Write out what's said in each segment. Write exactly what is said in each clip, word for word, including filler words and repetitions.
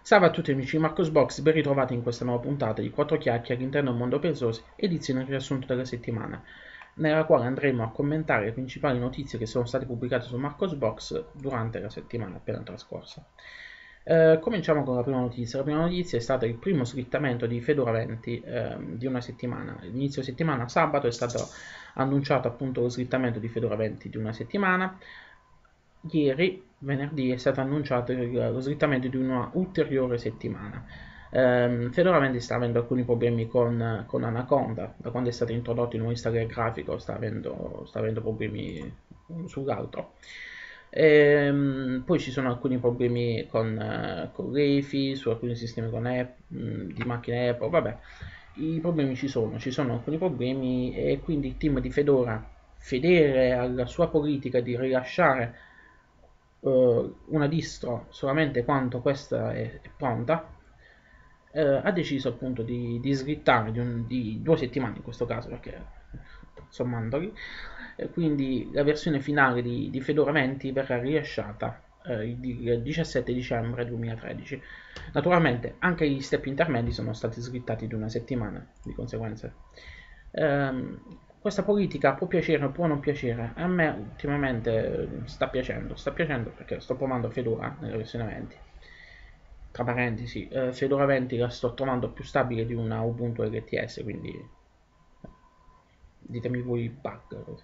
Salve a tutti amici di Marcosbox, ben ritrovati in questa nuova puntata di quattro chiacchiere all'interno del mondo open source, edizione riassunto della settimana, nella quale andremo a commentare le principali notizie che sono state pubblicate su Marcosbox durante la settimana appena trascorsa. Eh, cominciamo con la prima notizia. La prima notizia è stata il primo slittamento di Fedora venti eh, di una settimana. L'inizio settimana, sabato, è stato annunciato appunto lo slittamento di Fedora venti di una settimana. Ieri, venerdì, è stato annunciato lo slittamento di una ulteriore settimana. Um, Fedora venti sta avendo alcuni problemi con, con Anaconda, da quando è stato introdotto il nuovo installer grafico sta avendo, sta avendo problemi uno sull'altro. E, um, poi ci sono alcuni problemi con, uh, con l'E F I, su alcuni sistemi con app, um, di macchine Apple, vabbè, i problemi ci sono, ci sono alcuni problemi e quindi il team di Fedora, fedele alla sua politica di rilasciare uh, una distro solamente quando questa è, è pronta, uh, ha deciso appunto di, di slittare di, un, di due settimane in questo caso, perché sommandoli, e quindi la versione finale di, di Fedora venti verrà rilasciata uh, il diciassette dicembre duemilatredici. Naturalmente anche gli step intermedi sono stati slittati di una settimana di conseguenza. Um, questa politica può piacere o può non piacere, a me ultimamente sta piacendo, sta piacendo perché sto provando Fedora nella versione venti. Tra parentesi, eh, Fedora venti la sto trovando più stabile di una Ubuntu L T S, quindi ditemi voi bug.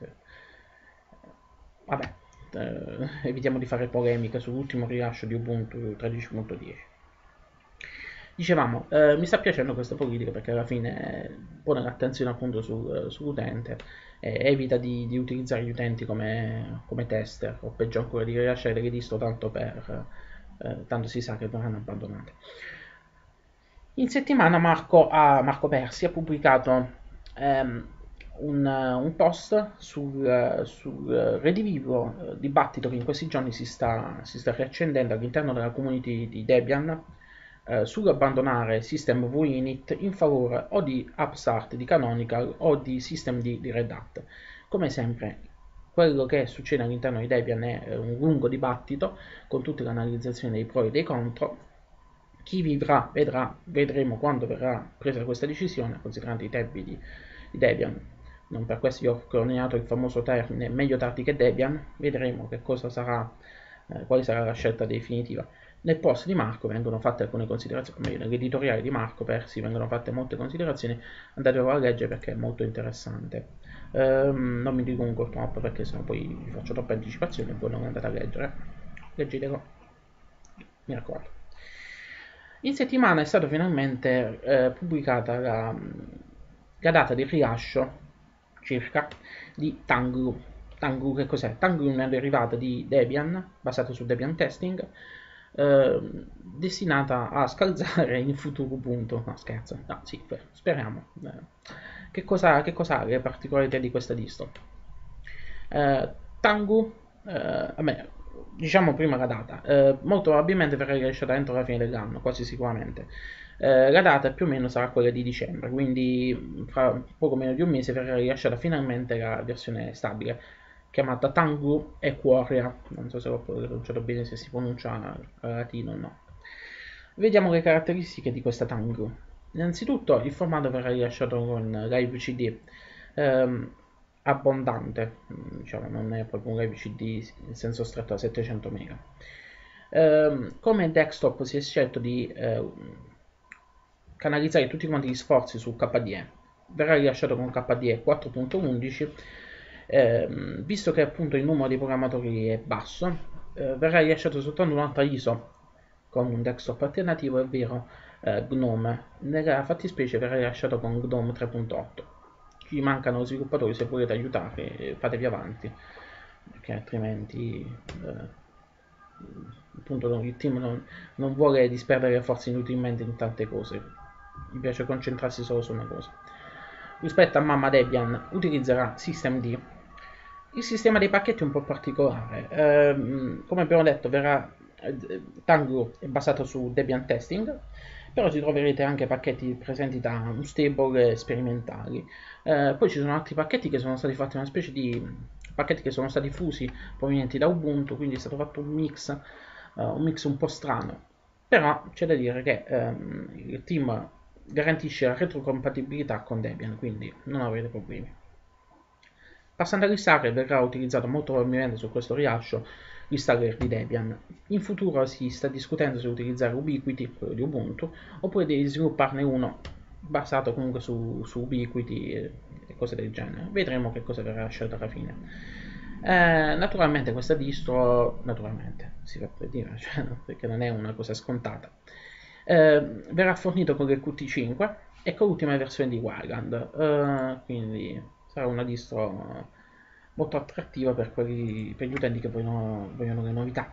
Vabbè, eh, evitiamo di fare polemica sull'ultimo rilascio di Ubuntu tredici punto dieci. Dicevamo, eh, mi sta piacendo questa politica perché alla fine pone l'attenzione appunto sul, sull'utente e evita di, di utilizzare gli utenti come, come tester o peggio ancora di rilasciare delle distro tanto per eh, tanto si sa che verranno abbandonate. In settimana Marco, ha, Marco Persi ha pubblicato ehm, un, un post sul, sul redivivo eh, dibattito che in questi giorni si sta, si sta riaccendendo all'interno della community di Debian eh, sull'abbandonare System V Init in favore o di Upstart di Canonical o di System D di Red Hat. Come sempre, quello che succede all'interno di Debian è un lungo dibattito con tutte le analizzazioni dei pro e dei contro. Chi vivrà vedrà, vedremo quando verrà presa questa decisione, considerando i tempi di, di Debian. Non per questo io ho coniato il famoso termine meglio tardi che Debian, vedremo che cosa sarà, eh, quale sarà la scelta definitiva. Nel post di Marco vengono fatte alcune considerazioni, o meglio, nell'editoriale di Marco Persi vengono fatte molte considerazioni, andatevelo a leggere perché è molto interessante. Ehm, non mi dilungo troppo perché sennò poi vi faccio troppe anticipazioni e voi non andate a leggere. Leggetelo, mi raccomando. In settimana è stata finalmente eh, pubblicata la, la data di rilascio circa di Tangru. Tangru che cos'è? Tangru è una derivata di Debian basata su Debian Testing eh, destinata a scalzare in futuro Ubuntu. No, scherzo. No, sì, speriamo. Eh, che cosa, che cosa ha le particolarità di questa distro? Eh, Tangu, eh, vabbè, diciamo prima la data, eh, molto probabilmente verrà rilasciata entro la fine dell'anno, quasi sicuramente. Eh, la data più o meno sarà quella di dicembre, quindi fra poco meno di un mese verrà rilasciata finalmente la versione stabile, chiamata Tangu Equoria, non so se l'ho pronunciato bene, se si pronuncia latino o no. Vediamo le caratteristiche di questa Tangu. Innanzitutto il formato verrà rilasciato con Live C D. Ehm, abbondante, diciamo, non è proprio un live C D in senso stretto a settecento mega. Eh, come desktop si è scelto di eh, canalizzare tutti quanti gli sforzi su K D E. Verrà rilasciato con K D E quattro punto undici, eh, visto che appunto il numero di programmatori è basso, eh, verrà rilasciato soltanto un'altra I S O con un desktop alternativo, ovvero eh, Gnome. Nella fattispecie verrà rilasciato con Gnome tre punto otto. Ci mancano sviluppatori, se volete aiutare fatevi avanti perché altrimenti eh, appunto il team non, non vuole disperdere forze inutilmente in tante cose, mi piace concentrarsi solo su una cosa. Rispetto a Mamma Debian utilizzerà Systemd. Il sistema dei pacchetti è un po' particolare, eh, come abbiamo detto verrà eh, Tango è basato su Debian Testing, però ci troverete anche pacchetti presenti da Unstable sperimentali. Eh, poi ci sono altri pacchetti che sono stati fatti una specie di pacchetti che sono stati fusi provenienti da Ubuntu, quindi è stato fatto un mix, uh, un mix un po' strano. però c'è da dire che ehm, il team garantisce la retrocompatibilità con Debian, quindi non avrete problemi. Passando all'installer, verrà utilizzato molto probabilmente su questo rilascio l'installer di Debian. In futuro si sta discutendo se utilizzare Ubiquiti, quello di Ubuntu, oppure di svilupparne uno basato comunque su, su Ubiquiti e, e cose del genere. Vedremo che cosa verrà scelto alla fine. Eh, naturalmente questa distro, naturalmente si va per dire, cioè, perché non è una cosa scontata, eh, verrà fornito con il Qt cinque e con l'ultima versione di Wayland, eh, quindi sarà una distro molto attrattiva per, quelli, per gli utenti che vogliono, vogliono le novità.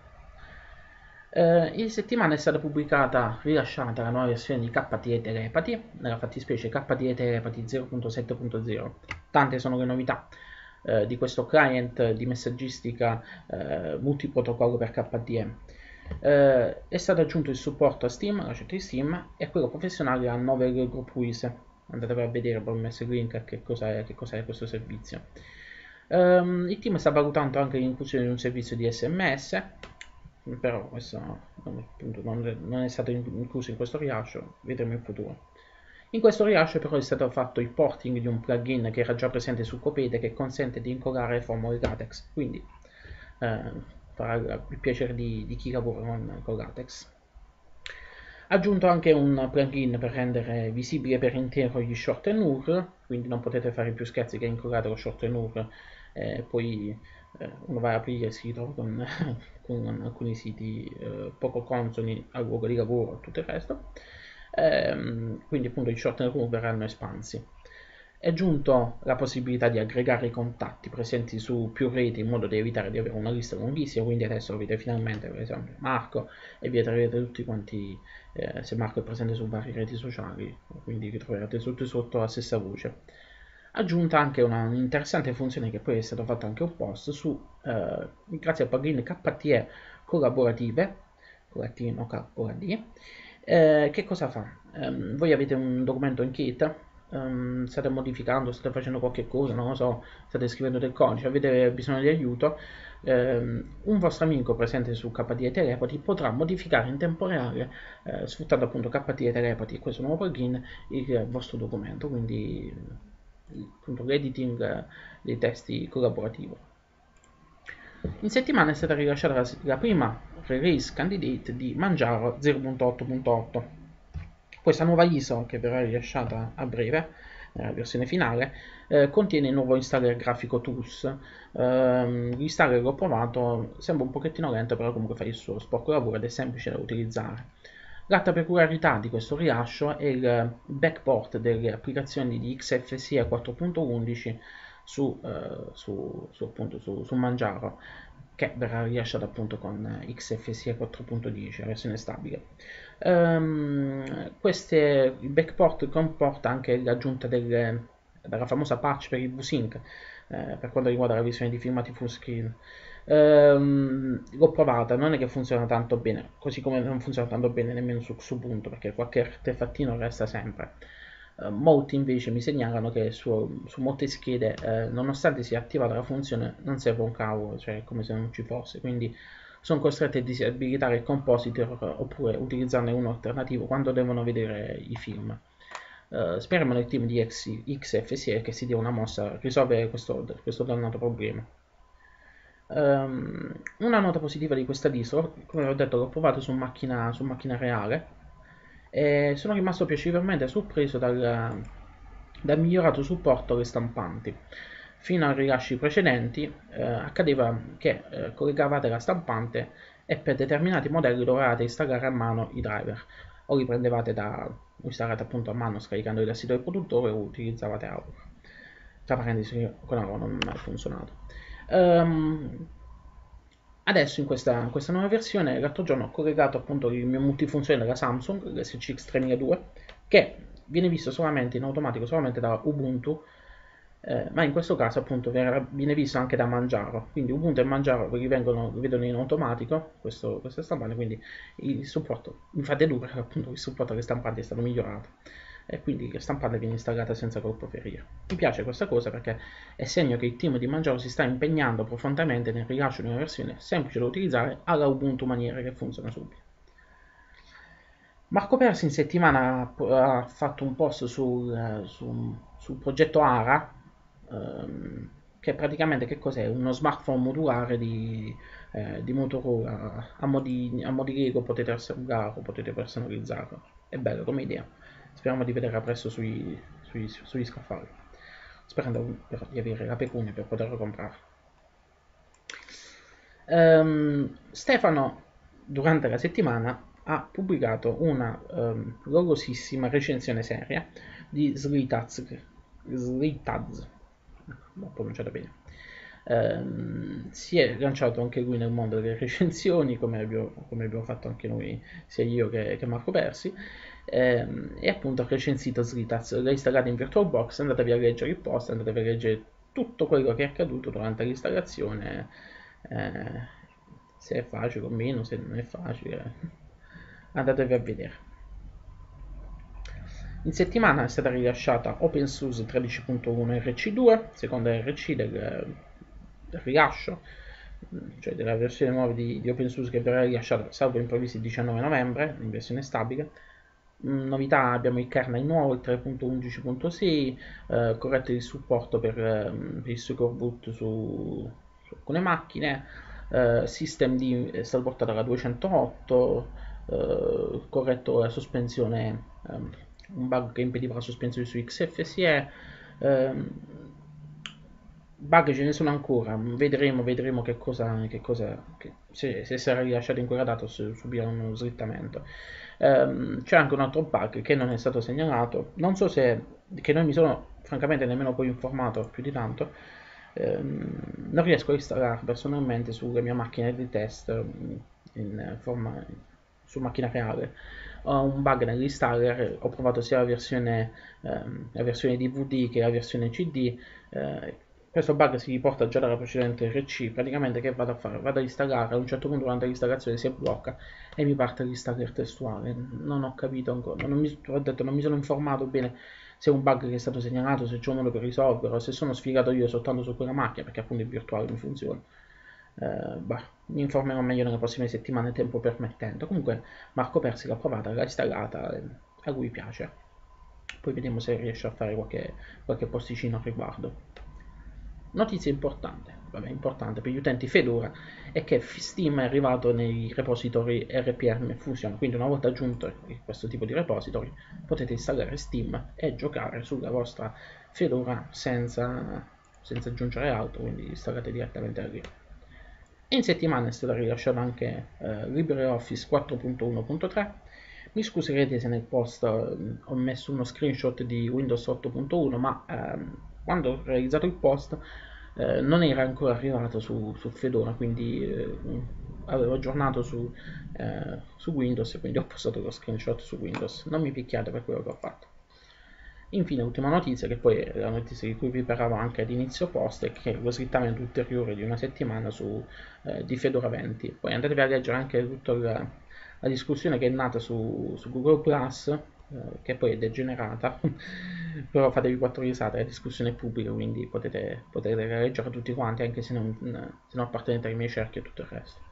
Eh, in settimana è stata pubblicata, rilasciata la nuova versione di K T E Telepathy, nella fattispecie K T E Telepathy zero punto sette punto zero. Tante sono le novità eh, di questo client di messaggistica eh, multiprotocollo per K T E. Eh, è stato aggiunto il supporto a Steam, la chat di Steam, e quello professionale a Novel Group U I S. Andatevi a vedere, poi ho messo il link a che cos'è, che cos'è questo servizio. Um, il team sta valutando anche l'inclusione di un servizio di S M S, però questo appunto, non, è, non è stato incluso in questo rilascio, vedremo in futuro. In questo rilascio però è stato fatto il porting di un plugin che era già presente su Copete che consente di incollare formule LaTeX, quindi eh, farà il piacere di, di chi lavora con, con LaTeX. Ha aggiunto anche un plugin per rendere visibile per intero gli shorten U R L, quindi non potete fare più scherzi che incollate lo shorten U R L e eh, poi eh, uno va a aprire il sito con, con alcuni siti eh, poco consoni al luogo di lavoro e tutto il resto. Ehm, quindi appunto i shorten U R L verranno espansi. È aggiunto la possibilità di aggregare i contatti presenti su più reti in modo da evitare di avere una lista lunghissima, quindi adesso avete finalmente per esempio Marco e vi troverete tutti quanti, eh, se Marco è presente su varie reti sociali, quindi vi troverete tutti sotto la stessa voce. Aggiunta anche una interessante funzione che poi è stato fatto anche un post su, eh, grazie al plugin K T E collaborative, con la T no K la D, eh, che cosa fa? Um, voi avete un documento in Kit, um, state modificando, state facendo qualche cosa, non lo so, state scrivendo del codice, avete bisogno di aiuto, um, un vostro amico presente su K T E Telepathy potrà modificare in tempo reale, eh, sfruttando appunto K T E Telepathy e questo nuovo plugin, il vostro documento, quindi appunto l'editing dei testi collaborativo. In settimana è stata rilasciata la, la prima release candidate di Manjaro zero punto otto punto otto. Questa nuova I S O, che verrà rilasciata a breve, nella versione finale, eh, contiene il nuovo installer grafico Tools. Eh, l'installer l'ho provato, sembra un pochettino lento, però comunque fa il suo sporco lavoro ed è semplice da utilizzare. L'altra peculiarità di questo rilascio è il backport delle applicazioni di X F C E quattro punto undici su, uh, su, su, appunto, su, su Manjaro, che verrà rilasciato appunto con X F C E quattro punto dieci, la versione stabile. Um, queste, il backport comporta anche l'aggiunta delle, della famosa patch per il VSync, eh, per quanto riguarda la visione di filmati full screen. Um, l'ho provata, non è che funziona tanto bene, così come non funziona tanto bene nemmeno su Xubuntu, perché qualche artefattino resta sempre. Uh, molti invece mi segnalano che su, su molte schede, eh, nonostante sia attivata la funzione, non serve un cavolo, cioè è come se non ci fosse, quindi sono costretti a disabilitare il compositor oppure utilizzarne uno alternativo quando devono vedere i film. Uh, speriamo nel team di X F C E che si dia una mossa a risolvere questo, questo dannato problema. Um, una nota positiva di questa distro, come ho detto, l'ho provato su macchina, su macchina reale e sono rimasto piacevolmente sorpreso dal, dal migliorato supporto alle stampanti. Fino ai rilasci precedenti eh, accadeva che eh, collegavate la stampante e per determinati modelli dovevate installare a mano i driver, o li prendevate da installate appunto a mano scaricandoli dal sito del produttore o utilizzavate Aura. Tra parentesi, con Aura non ha mai funzionato. Um, adesso in questa, in questa nuova versione, l'altro giorno ho collegato appunto il mio multifunzione della Samsung, l'S C X tremiladue, che viene visto solamente in automatico solamente da Ubuntu, eh, ma in questo caso appunto viene visto anche da Manjaro, quindi Ubuntu e Manjaro li, vengono, li vedono in automatico questo, queste stampanti, quindi il supporto, mi fate due perché appunto il supporto alle stampanti è stato migliorato e quindi la stampante viene installata senza colpo ferire. Mi piace questa cosa perché è segno che il team di Manjaro si sta impegnando profondamente nel rilascio di una versione semplice da utilizzare alla Ubuntu maniera che funziona subito. Marco Persi in settimana ha, ha fatto un post sul, eh, su- sul progetto ARA, ehm, che praticamente che cos'è? Uno smartphone modulare di, eh, di Motorola. A mo' di, a mo' di Lego potete assemblarlo, potete personalizzarlo. È bello come idea. Speriamo di vederla presto sui, sui- sugli scaffali. Sperando per- di avere la pecunia per poterlo comprare. Ehm, Stefano, durante la settimana, ha pubblicato una ehm, logosissima recensione seria di Slitaz, Slitaz, l'ho pronunciato bene. Ehm, si è lanciato anche lui nel mondo delle recensioni, come abbiamo, come abbiamo fatto anche noi, sia io che, che Marco Persi, ehm, e appunto ha recensito Slitaz. L'ha installata in VirtualBox, andatevi a leggere il post, andatevi a leggere tutto quello che è accaduto durante l'installazione, eh, se è facile o meno, se non è facile, andatevi a vedere. In settimana è stata rilasciata OpenSUSE tredici punto uno R C due, seconda R C del, del rilascio, cioè della versione nuova di, di OpenSUSE che verrà rilasciata salvo improvvisi il diciannove novembre in versione stabile. Mm, novità, abbiamo il kernel nuovo, il tre punto undici punto sei, eh, corretto il supporto per, eh, per il Secure Boot su, su alcune macchine, eh, systemd è stato portato alla duecentootto, eh, corretto la sospensione, ehm, un bug che impediva la sospensione su X F S E, ehm, bug ce ne sono ancora, vedremo, vedremo che cosa, che cosa che se, se sarà rilasciato in quella data o se subirà uno slittamento. Ehm, c'è anche un altro bug che non è stato segnalato, non so se, che non mi sono francamente nemmeno poi informato più di tanto, ehm, non riesco a installare personalmente sulle mie macchine di test in forma su macchina reale. Ho un bug nell'installer, ho provato sia la versione, ehm, la versione D V D che la versione C D. eh, Questo bug si riporta già dalla precedente R C, praticamente che vado a fare? Vado a installare, a un certo punto durante l'installazione si blocca e mi parte l'installer testuale. Non ho capito ancora, non mi, ho detto, non mi sono informato bene se è un bug che è stato segnalato, se c'è un modo per risolverlo, se sono sfigato io soltanto su quella macchina, perché appunto il virtuale non funziona. Eh, bah, mi informerò meglio nelle prossime settimane, tempo permettendo. Comunque Marco Persi l'ha provata, l'ha installata, e a lui piace. Poi vediamo se riesce a fare qualche, qualche posticino a riguardo. Notizia importante, vabbè, importante per gli utenti Fedora è che Steam è arrivato nei repository R P M Fusion, quindi una volta aggiunto questo tipo di repository potete installare Steam e giocare sulla vostra Fedora senza, senza aggiungere altro, quindi installate direttamente da lì. In settimana è stata rilasciata anche eh, LibreOffice quattro punto uno punto tre. Mi scuserete se nel post eh, ho messo uno screenshot di Windows otto punto uno, ma ehm, quando ho realizzato il post eh, non era ancora arrivato su, su Fedora, quindi eh, avevo aggiornato su, eh, su Windows e quindi ho postato lo screenshot su Windows. Non mi picchiate per quello che ho fatto. Infine, ultima notizia, che poi è la notizia di cui vi parlavo anche ad inizio post, è che lo slittamento ulteriore di una settimana su, eh, di Fedora venti. Poi andatevi a leggere anche tutta la, la discussione che è nata su, su Google Plus, eh, che poi è degenerata, però fatevi quattro risate, la discussione è pubblica, quindi potete, potete leggere tutti quanti, anche se non, se non appartenete ai miei cerchi e tutto il resto.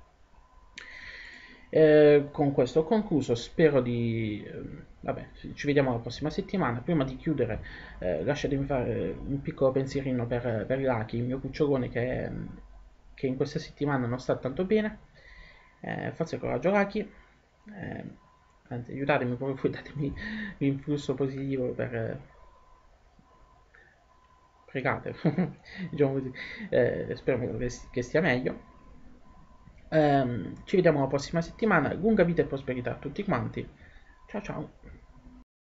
Eh, con questo ho concluso, spero di... eh, vabbè, ci vediamo la prossima settimana. Prima di chiudere, eh, lasciatemi fare un piccolo pensierino per, per Lucky, il mio cucciolone che, che in questa settimana non sta tanto bene. Eh, forza coraggio Lucky. Eh, anzi, aiutatemi proprio voi, datemi l'influsso positivo per... pregate, diciamo così. Eh, spero che, che stia meglio. Ehm, ci vediamo la prossima settimana. Lunga vita e prosperità a tutti quanti. Ciao ciao.